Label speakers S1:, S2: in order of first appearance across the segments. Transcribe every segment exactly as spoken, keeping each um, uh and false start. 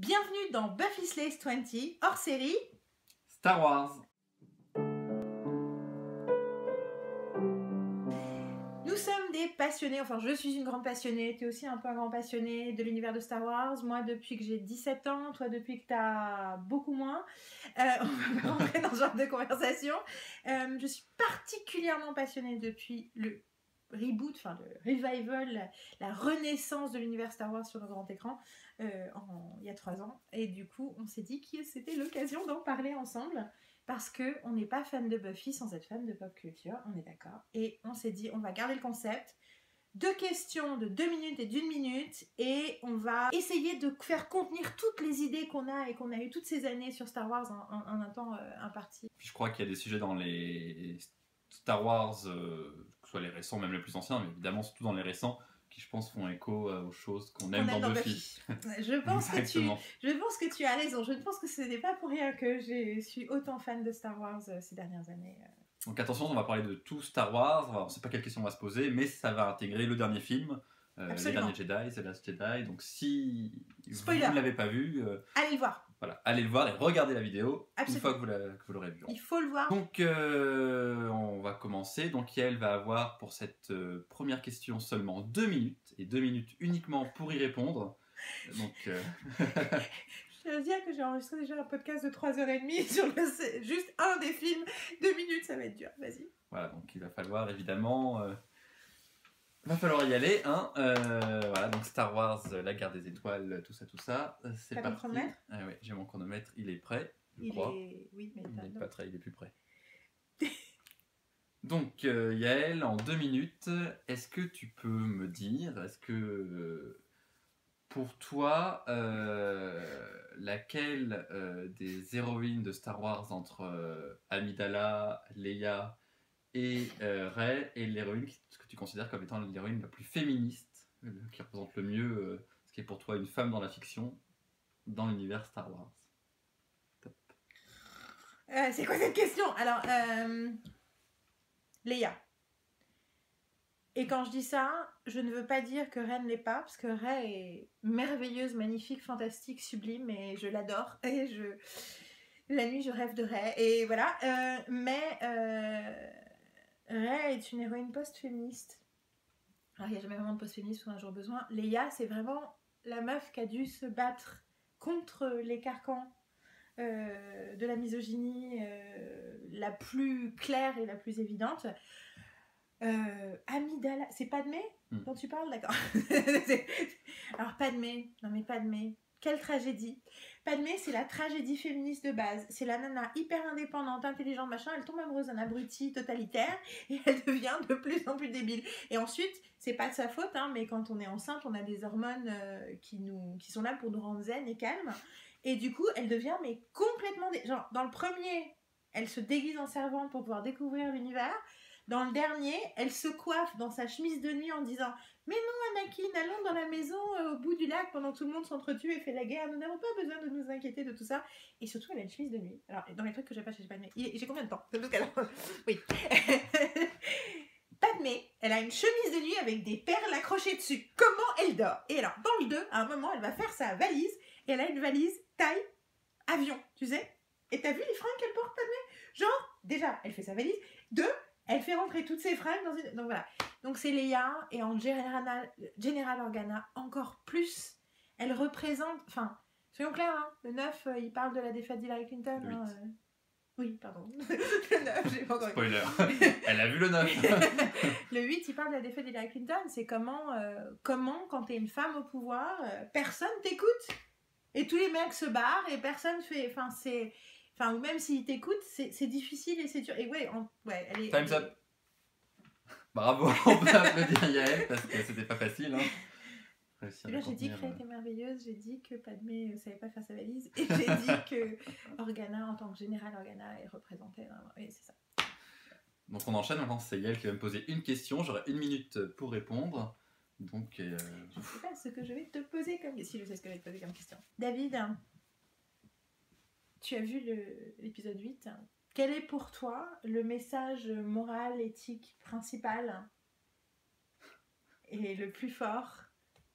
S1: Bienvenue dans Buffy Slays vingt, hors série
S2: Star Wars.
S1: Nous sommes des passionnés, enfin je suis une grande passionnée, tu es aussi un peu un grand passionné de l'univers de Star Wars. Moi depuis que j'ai dix-sept ans, toi depuis que tu as beaucoup moins. Euh, on va pas rentrer dans ce genre de conversation. Euh, je suis particulièrement passionnée depuis le reboot, enfin le revival, la, la renaissance de l'univers Star Wars sur nos grands écrans euh, en, il y a trois ans. Et du coup, on s'est dit que c'était l'occasion d'en parler ensemble parce qu'on n'est pas fan de Buffy sans être fan de pop culture, on est d'accord. Et on s'est dit, on va garder le concept. Deux questions de deux minutes et d'une minute et on va essayer de faire contenir toutes les idées qu'on a et qu'on a eu toutes ces années sur Star Wars en, en, en un temps euh, imparti.
S2: Je crois qu'il y a des sujets dans les Star Wars, euh, que ce soit les récents, même les plus anciens, mais évidemment surtout dans les récents, qui je pense font écho euh, aux choses qu'on aime, aime dans, dans Buffy.
S1: Buffy. Je pense que tu, je pense que tu as raison. Je pense que ce n'est pas pour rien que je suis autant fan de Star Wars euh, ces dernières années.
S2: Donc attention, on va parler de tout Star Wars. On ne sait pas quelle question on va se poser, mais ça va intégrer le dernier film, euh, les derniers Jedi, The Last Jedi. Donc si Spoiler. Vous ne l'avez pas vu, euh,
S1: allez le voir.
S2: Voilà, allez le voir et regardez la vidéo
S1: Absolument.
S2: Une fois que vous, la, que vous l'aurez vu.
S1: Il faut le voir.
S2: Donc euh, on va commencer. Donc Yael va avoir pour cette euh, première question seulement deux minutes et deux minutes uniquement pour y répondre. Donc euh...
S1: je tiens à dire que j'ai enregistré déjà un podcast de trois heures trente sur le, juste un des films. Deux minutes, ça va être dur. Vas-y.
S2: Voilà, donc il va falloir évidemment... Euh... Il va falloir y aller, hein. Euh, voilà, donc Star Wars, la guerre des étoiles, tout ça, tout ça. C'est
S1: T'as
S2: parti.
S1: Ton chronomètre ?
S2: Ah ouais, j'ai mon chronomètre, il est prêt, je
S1: il
S2: crois.
S1: Est... Oui, mais
S2: il n'est pas très, il est plus prêt. Donc euh, Yael, en deux minutes, est-ce que tu peux me dire, est-ce que euh, pour toi, euh, laquelle euh, des héroïnes de Star Wars entre euh, Amidala, Leia et euh, Rey est l'héroïne que tu considères comme étant l'héroïne la plus féministe, qui représente le mieux euh, ce qui est pour toi une femme dans la fiction, dans l'univers Star Wars? Top.
S1: Euh, c'est quoi cette question? Alors, euh, Leia. Et quand je dis ça, je ne veux pas dire que Rey ne l'est pas, parce que Rey est merveilleuse, magnifique, fantastique, sublime, et je l'adore. Et je... la nuit, je rêve de Rey. Et voilà. Euh, mais... Euh... Rey est une héroïne post-féministe. Alors, il n'y a jamais vraiment de post-féministe pour un jour besoin. Leia, c'est vraiment la meuf qui a dû se battre contre les carcans euh, de la misogynie euh, la plus claire et la plus évidente. Euh, Amidala, c'est Padmé mm. dont tu parles, d'accord. Alors, Padmé, non mais Padmé, quelle tragédie. Padmé, c'est la tragédie féministe de base. C'est la nana hyper indépendante, intelligente, machin. Elle tombe amoureuse d'un abruti totalitaire et elle devient de plus en plus débile. Et ensuite, c'est pas de sa faute, hein, mais quand on est enceinte, on a des hormones euh, qui, nous, qui sont là pour nous rendre zen et calmes. Et du coup, elle devient mais complètement... Dé... Genre, dans le premier, elle se déguise en servante pour pouvoir découvrir l'univers. Dans le dernier, elle se coiffe dans sa chemise de nuit en disant « Mais non, Anakin, allons dans la maison euh, au bout du lac pendant que tout le monde s'entretue et fait la guerre. Nous n'avons pas besoin de nous inquiéter de tout ça. » Et surtout, elle a une chemise de nuit. Alors, dans les trucs que j'ai pas chez Padmé, j'ai combien de temps? Oui. Padmé, elle a une chemise de nuit avec des perles accrochées dessus. Comment elle dort? Et alors, dans le deux, à un moment, elle va faire sa valise et elle a une valise taille avion, tu sais. Et t'as vu les fringues qu'elle porte, Padmé? Genre, déjà, elle fait sa valise. Deux, elle fait rentrer toutes ses fringues dans une... Donc voilà. Donc c'est Leia, et en General, General Organa, encore plus. Elle représente... Enfin, soyons clairs, hein, le neuf, euh, il parle de la défaite d'Hillary Clinton.
S2: Le
S1: hein, euh... Oui, pardon. Le neuf, j'ai pas encore...
S2: Spoiler. Elle a vu le neuf.
S1: Le huit, il parle de la défaite d'Hillary Clinton. C'est comment, euh, comment, quand t'es une femme au pouvoir, euh, personne t'écoute. Et tous les mecs se barrent et personne fait... Enfin, c'est... Enfin, ou même s'ils t'écoutent, c'est difficile et c'est dur. Et ouais, on, ouais elle est...
S2: Time's elle est... up. Bravo, on peut applaudir Yael parce que c'était pas facile. Hein.
S1: Et là, j'ai dit que Rey était merveilleuse, j'ai dit que Padmé ne savait pas faire sa valise, et j'ai dit que Organa, en tant que général Organa, est représenté. Oui, c'est ça.
S2: Donc on enchaîne, maintenant c'est Yael qui va me poser une question, j'aurai une minute pour répondre. Donc, euh...
S1: je ne sais pas ce que je vais te poser comme question. Si, je sais ce que je vais te poser comme question. David, tu as vu l'épisode huit. Quel est pour toi le message moral, éthique principal et le plus fort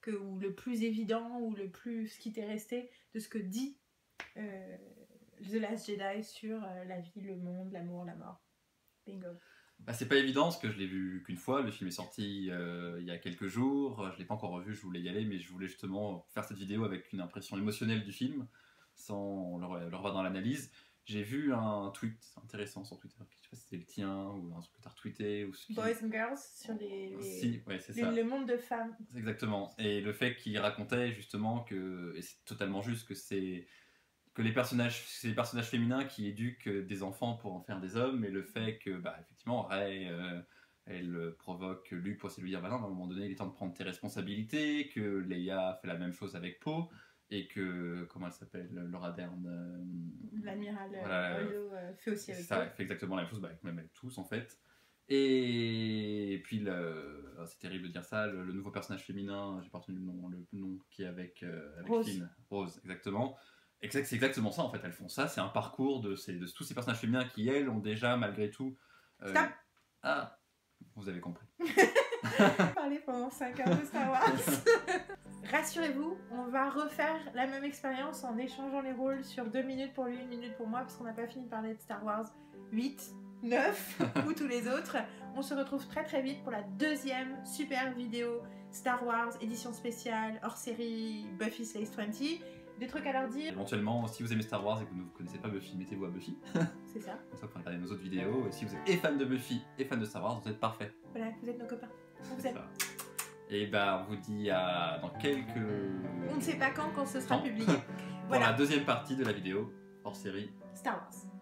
S1: que, ou le plus évident, ou le plus ce qui t'est resté de ce que dit euh, The Last Jedi sur euh, la vie, le monde, l'amour, la mort. Bingo.
S2: Bah, c'est pas évident parce que je l'ai vu qu'une fois, le film est sorti euh, il y a quelques jours, je l'ai pas encore revu, je voulais y aller, mais je voulais justement faire cette vidéo avec une impression émotionnelle du film, sans le, le revoir dans l'analyse. J'ai vu un tweet intéressant sur Twitter, je sais pas si c'était le tien ou un truc que tu as retweeté. Ou ce qui...
S1: Boys and Girls sur les, les...
S2: Si, ouais, c'est
S1: les,
S2: ça.
S1: le monde de femmes.
S2: Exactement, et le fait qu'il racontait justement que, et c'est totalement juste, que c'est... que les personnages, c'est les personnages féminins qui éduquent des enfants pour en faire des hommes, et le fait que, bah, effectivement, Rey, euh, elle provoque Luke pour essayer de lui dire, bah non, à un moment donné, il est temps de prendre tes responsabilités, que Leia fait la même chose avec Poe, et que, comment elle s'appelle, Laura Dern, euh,
S1: l'amiral
S2: voilà,
S1: Holo euh, fait aussi avec
S2: ça, elle fait exactement la même chose, bah, avec, même avec tous, en fait. Et, et puis, le... oh, c'est terrible de dire ça, le, le nouveau personnage féminin, j'ai pas retenu le nom, le nom qui est avec, euh, avec
S1: Rose.
S2: Finn, Rose, exactement. Exact, c'est exactement ça en fait, elles font ça, c'est un parcours de, ces, de tous ces personnages féminins qui, elles, ont déjà malgré tout... Euh...
S1: Stop.
S2: Ah, vous avez compris.
S1: Parler pendant cinq heures de Star Wars. Rassurez-vous, on va refaire la même expérience en échangeant les rôles sur deux minutes pour lui, une minute pour moi, parce qu'on n'a pas fini de parler de Star Wars huit, neuf ou tous les autres. On se retrouve très très vite pour la deuxième super vidéo Star Wars, édition spéciale, hors série Buffy Slays vingt. Des trucs à leur dire.
S2: Éventuellement, si vous aimez Star Wars et que vous ne connaissez pas Buffy, mettez-vous à Buffy.
S1: C'est ça.
S2: Comme ça, vous pourrez regarder nos autres vidéos. Et si vous êtes et fan de Buffy et fan de Star Wars, vous êtes parfait.
S1: Voilà, vous êtes nos copains. On vous
S2: C'est
S1: aime.
S2: ça. Et bah, on vous dit à dans quelques...
S1: On ne sait pas quand, quand ce sera
S2: Temps.
S1: publié.
S2: Pour
S1: Voilà.
S2: la deuxième partie de la vidéo hors série
S1: Star Wars.